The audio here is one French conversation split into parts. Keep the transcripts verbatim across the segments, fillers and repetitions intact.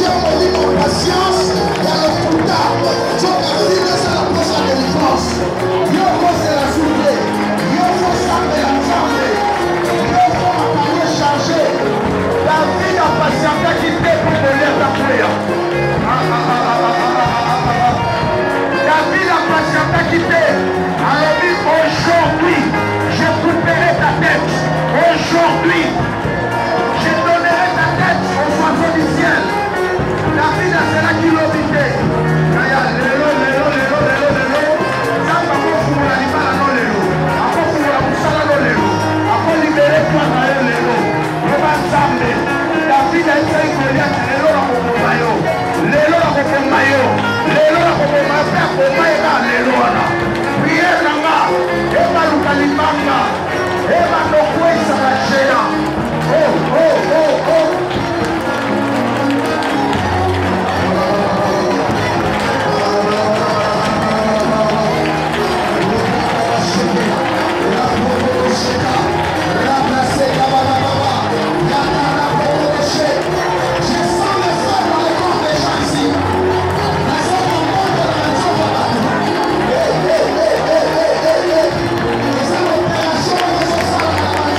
Hey,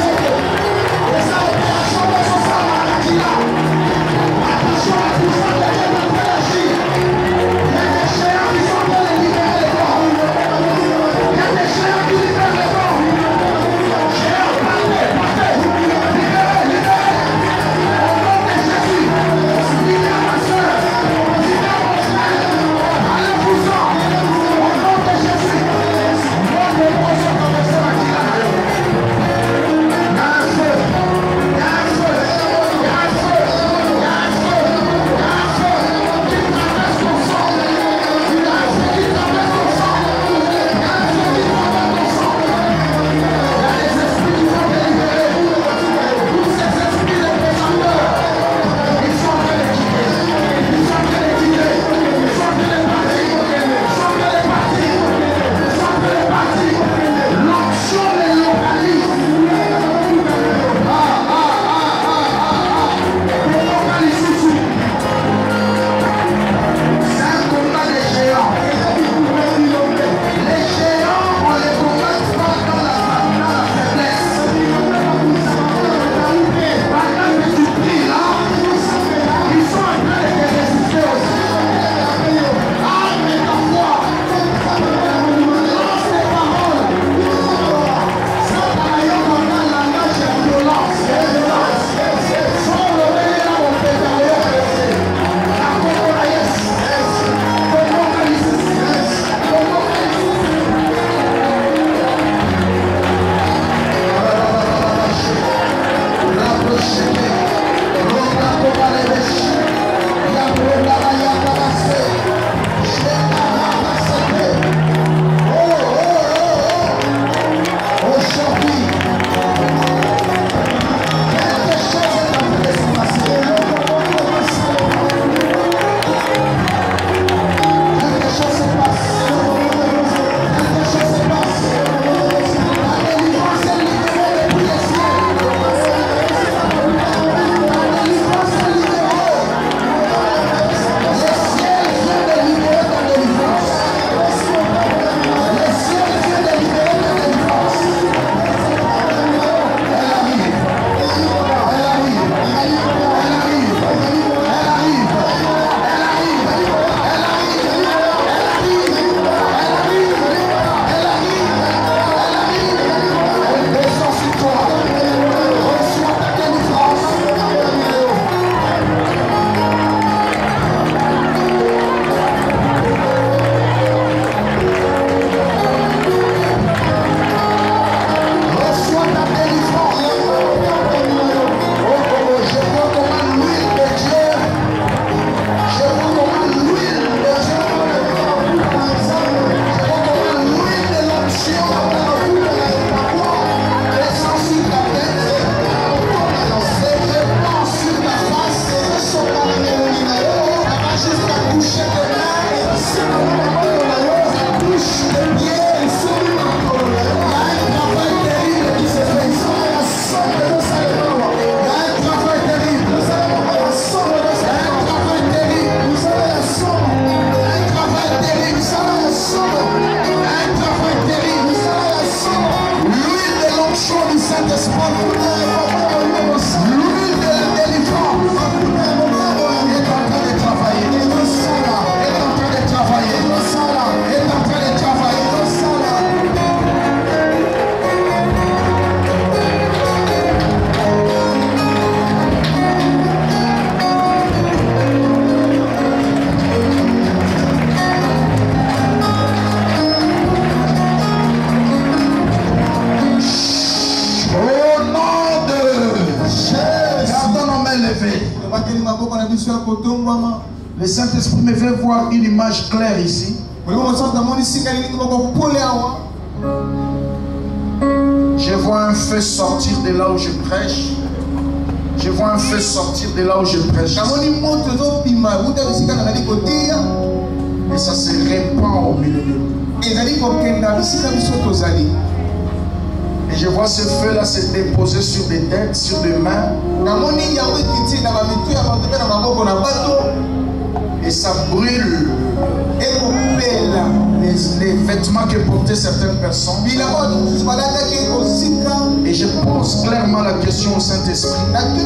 Le Saint-Esprit me fait voir une image claire ici. Je vois un feu sortir de là où je prêche. Je vois un feu sortir de là où je prêche. Et ça se répand au milieu de nous. Et je vois ce feu-là se déposer sur des têtes, sur des mains. Et ça brûle les, les vêtements que portaient certaines personnes. Et je pose clairement la question au Saint-Esprit.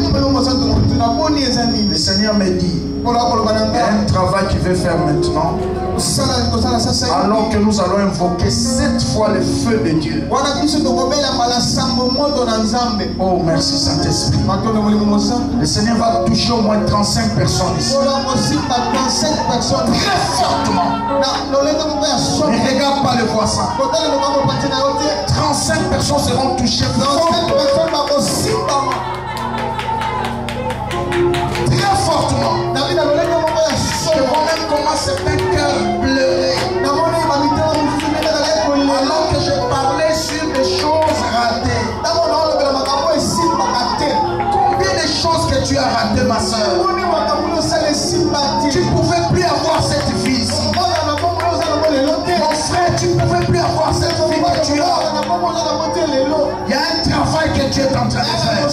Le Seigneur me dit, il y a un travail qu'il veut faire maintenant. Alors que nous allons invoquer sept fois le feu de Dieu. Oh, merci Saint-Esprit. Le Seigneur va toucher au moins trente-cinq personnes ici. Très fortement. Ne regarde pas le voisin. trente-cinq personnes seront touchées fortement. Très fortement. Je vois même comment certains cœurs pleuraient. Alors que je parlais sur des choses ratées. Combien de choses que tu as ratées, ma soeur? Tu ne pouvais plus avoir cette vie ici. Mon frère, tu ne pouvais plus avoir cette vie que tu as. Il y a un travail que Dieu est en train de faire.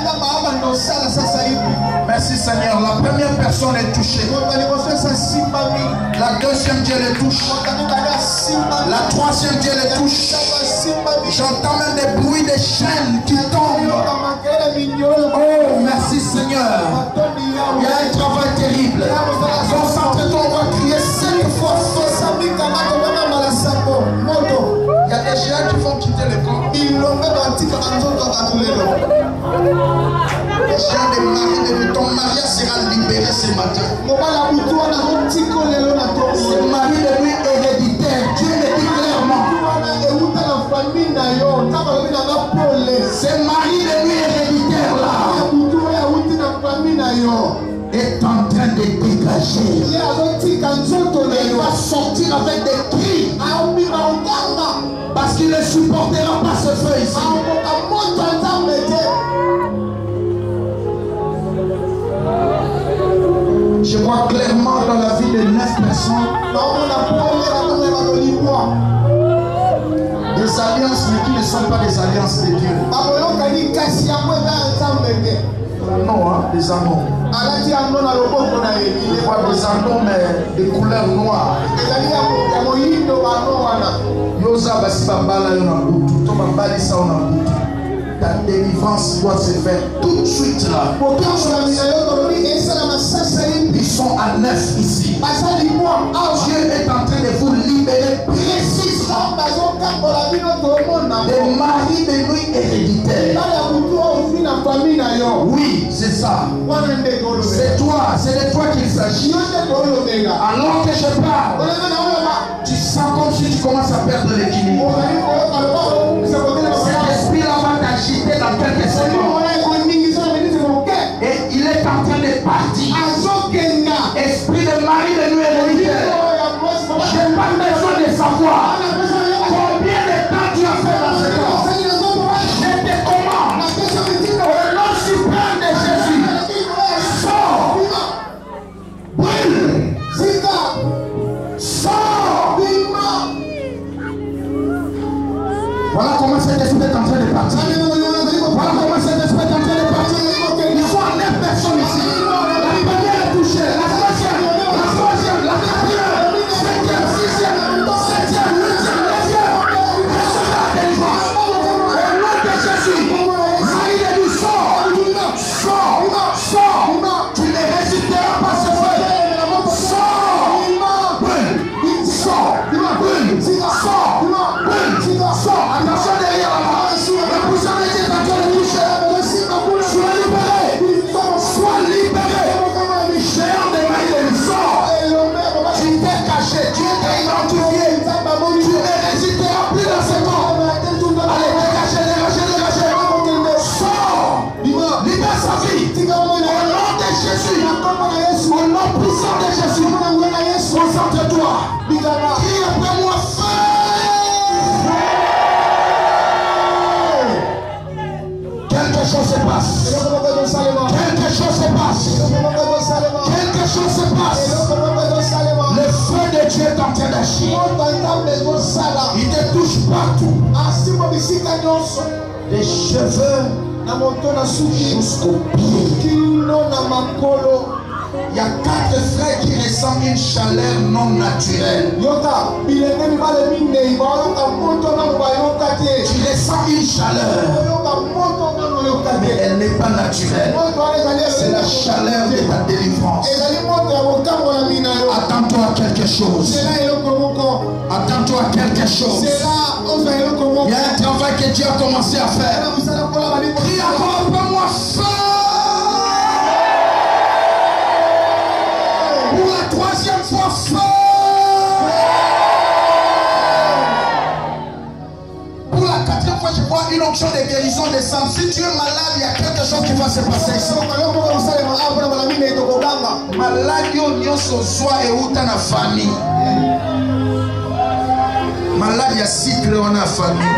Merci Seigneur. La première personne est touchée. La deuxième, Dieu les touche. La troisième, Dieu les touche. J'entends même des bruits de chaînes qui tombent. Oh, merci Seigneur. Il y a un travail terrible. Concentre-toi, on va crier cinq fois. Il y a des géants qui vont quitter le corps. Les géants de mari de ton mariage sera libéré ce matin. Ce mari de lui héréditaire, Dieu le dit clairement. Ce mari de lui héréditaire là est en train de dégager. Il va sortir avec des cris. Parce qu'il ne supportera pas ce feu ici. Je vois clairement dans la vie de neuf personnes des alliances, mais qui ne sont pas des alliances de Dieu. Non, hein, des anneaux. Je vois des anneaux, mais des couleurs noires. Yosa basi babala yona butu, to babali sa ona butu. Ta délivrance doit se faire tout de suite là. Ils sont à neuf ici. Dieu est en train de vous libérer précisément des maris de nuit héréditaires. Oui, c'est ça. C'est toi, c'est de toi qu'il s'agit. Alors que je parle, tu sens comme si tu commences à perdre l'équilibre. Cet esprit-là va t'agiter dans quelques secondes. Et il est en train de partir. Esprit de mari de nuit héréditaire. Je n'ai pas besoin de savoir combien de temps tu as fait dans ce corps. Je te commande, au nom suprême de Jésus, sors, brûle, sors. Voilà comment cet esprit est en train de partir. Voilà comment cet esprit est en train de partir. Il faut en neuf personnes ici. La première est touchée, la troisième, la troisième, la quatrième, cinquième, sixième, septième, huitième, neuvième. Recevez la délivrance. Au nom de Jésus, Marie de nous sort, sort, sort. Tu ne résisteras pas ce feu. Sors, brûle, sors, brûle, sors, brûle, sors. Attention derrière là-bas. sang de Jésus. Concentre-toi. Crie après moi, feu. Quelque chose se passe. Quelque chose se passe. Quelque chose se passe. Le feu de Dieu est en train d'agir. Il te touche partout. Des cheveux jusqu'au pied. Il y a quatre frères qui ressentent une chaleur non naturelle. Tu ressens une chaleur, mais elle n'est pas naturelle. C'est la chaleur de ta délivrance. Attends-toi à quelque chose. Attends-toi à quelque chose. Il y a un travail que Dieu a commencé à faire. Crie encore après moi, feu. Pour la troisième fois, feu. Pour la quatrième fois, je vois une onction de guérison descendre. Si tu es malade, il y a quelque chose qui va se passer ici. Maladie au nyonso soit et où dans la famille. Maladie à cycle dans la famille.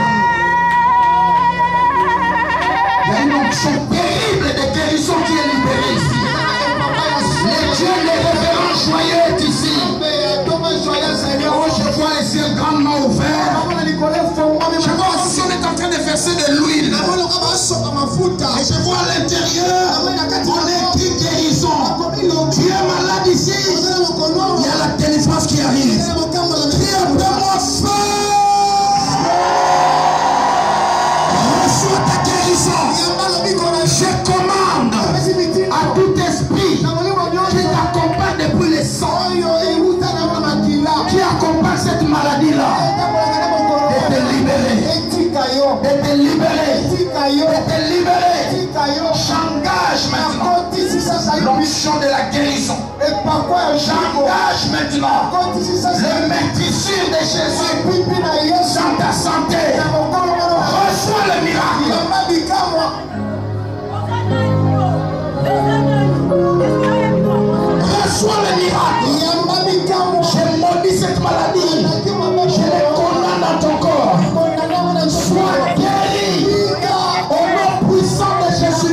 Il y a une onction terrible de guérison qui est libérée ici. Le Dieu des révérends joyeux est ici. Oh, je vois les yeux grandement ouverts. Je vois aussi on est en train de verser de l'huile. Et je vois à l'intérieur, on est écrit guérison. Tu es malade ici. Il y a la délivrance qui arrive. Crie après moi, feu. Reçois ta guérison. Je commande à tout esprit qui t'accompagne depuis les sangs, qui accompagne cette maladie-là, de te libérer, de te libérer, de te libérer. J'engage maintenant l'onction de la guérison. J'engage maintenant le maîtrisure de Jésus dans ta santé. Reçois le miracle. Reçois le miracle. Je maudis cette maladie. Je les condamne dans ton corps. Sois guéri au nom puissant de Jésus.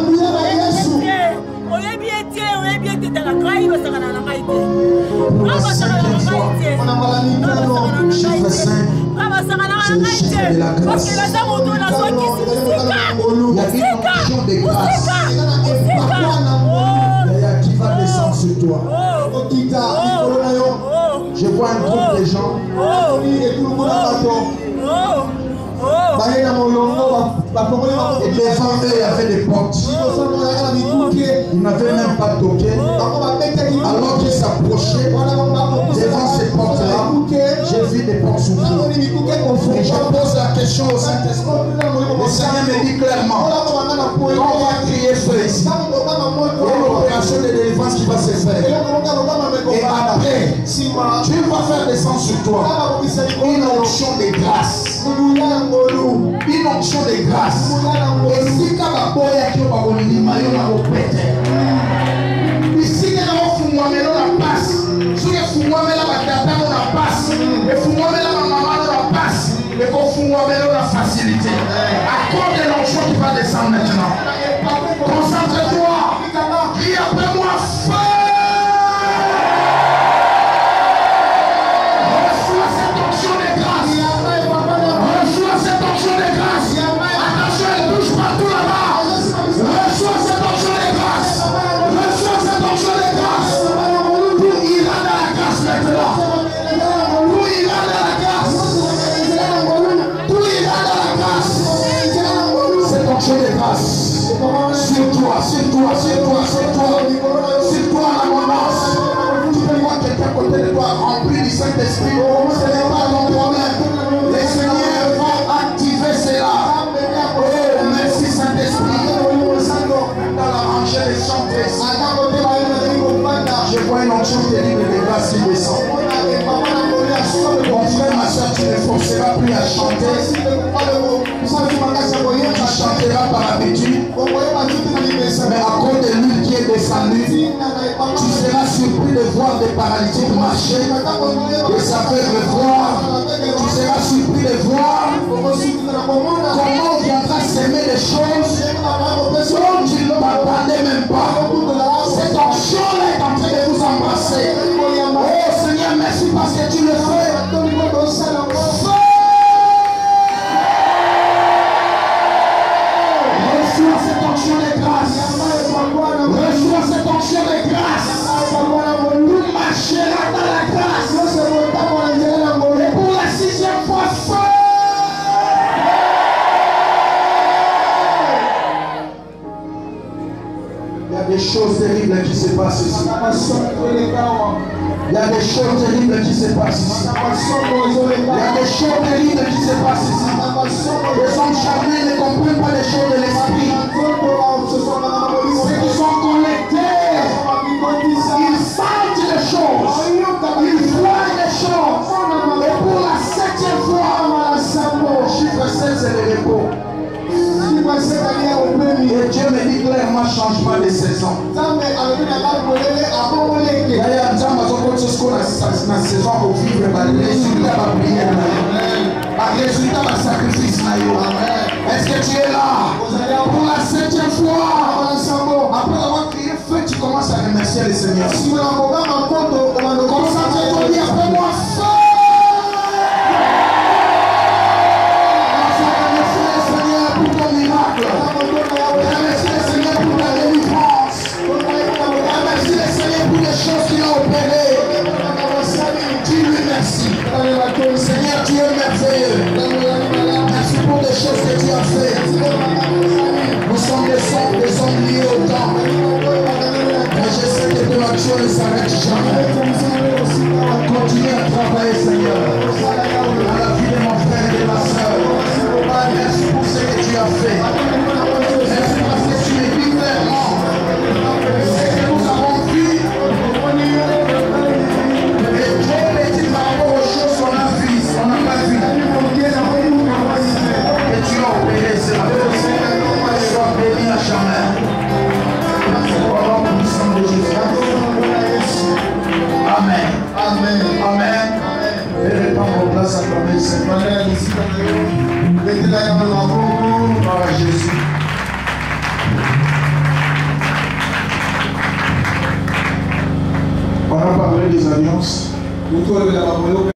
Chiffre cinq. C'est le chiffre de la grâce. Il y a une onction de grâce. Qui va descendre sur toi. Je vois un groupe de gens. Et devant eux, il y avait des portes. Ils n'avaient même pas toqué. Alors qu'ils s'approchaient devant ces portes-là, j'ai vu des portes s'ouvrir. Et je pose la question au Saint-Esprit. Le Seigneur me dit clairement, quand on va crier feu ici, il y a une opération de délivrance qui va se faire. Et après, Dieu va faire descendre sur toi une onction de grâce. Une onction de grâce. Et si tu as la boya qui va au limayo na opete. Ici que nous fumons mais la passe. Si nous fumons mais la batata on la passe. Et fumons mais la maman on la passe. Et qu'on fumons mais la facilité. Accorde l'onction qui va descendre maintenant. Concentre-toi. Crie après moi, feu. Reçois cette onction de grâce. Reçois cette onction de grâce. Attention, elle touche partout là-bas. Reçois cette onction de grâce. Reçois cette onction de grâce. Tout ira dans la grâce maintenant. Tout ira dans la grâce. Tout ira dans la grâce. Cette onction de grâce. Sur toi, sur toi, sur toi, sur toi. Sur toi en abondance. Tu peux voir quelqu'un à côté de toi rempli du Saint-Esprit. Ce n'est pas ton problème. Le Seigneur va activer cela. Oh, merci Saint-Esprit. Dans la rangée des chantres. Je vois une onction terrible de grâce qui descend. Mon frère, ma soeur, tu ne forceras plus à chanter. Tu chanteras par habitude. Mais à cause de l'huile qui est descendue, tu seras surpris de paralytiques marcher, les aveugles voir. Tu seras surpris de voir comment on viendra s'aimer des choses dont tu ne t'attendais même pas. Cette onction-là est en train de vous embrasser. Oh Seigneur, merci parce que tu le fais. Reçois cette onction de grâce. Reçois cette onction de grâce. Tu marcheras dans la grâce. Et pour la sixième fois, feu. Il y a des choses terribles qui se passent ici. Il y a des choses terribles qui se passent ici. Il y a des choses terribles qui se passent ici. Les hommes charnels ne comprennent pas les choses de l'esprit. Ceux qui sont connectés, ils sentent les choses. Ils voient les choses. Et pour la septième fois, chiffre sept, c'est le repos. Et Dieu me dit clairement changement de saison. D'ailleurs, Dieu m'a dit que ce qu'on a dans saison pour vivre, le résultat va prière. Le résultat va sacrifice. Est-ce que tu es là? Pour la septième fois, après avoir crié feu, tu commences à remercier le Seigneur. Concentre-toi, dis après moi feu. Seigneur, tu es merveilleux. Merci pour les choses que tu as fait. Nous sommes des hommes, des hommes liés au temps. Mais je sais que ton action ne s'arrête jamais. Continue à travailler, Seigneur, dans la vie de mon frère et de ma soeur. Merci pour ce que tu as fait. Merci parce que tu me dis clairement ce que nous avons vu. Et Dieu me dit par rapport aux choses qu'on a vues, on n'a pas vu. Et tu as opéré cela. Sois béni à jamais. Au nom puissant de Jésus. Amen. Amen. Amen. Et répand vos places à ton Seigneur. Gloire à Jésus. On a parlé des alliances.